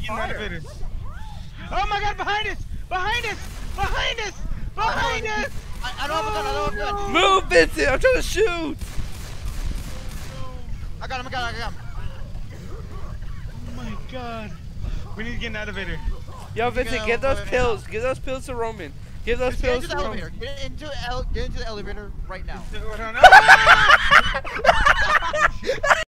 in the elevator. Oh my god, behind us! Behind us! Behind us! Behind us! I don't have a gun, I don't have a gun. Move, Vincent! I'm trying to shoot! I got him. Oh my god. We need to get in the elevator. Yo, Vincent, give those pills. Give those pills to Roman. Give those pills to Roman. Get into the elevator right now. Hold on.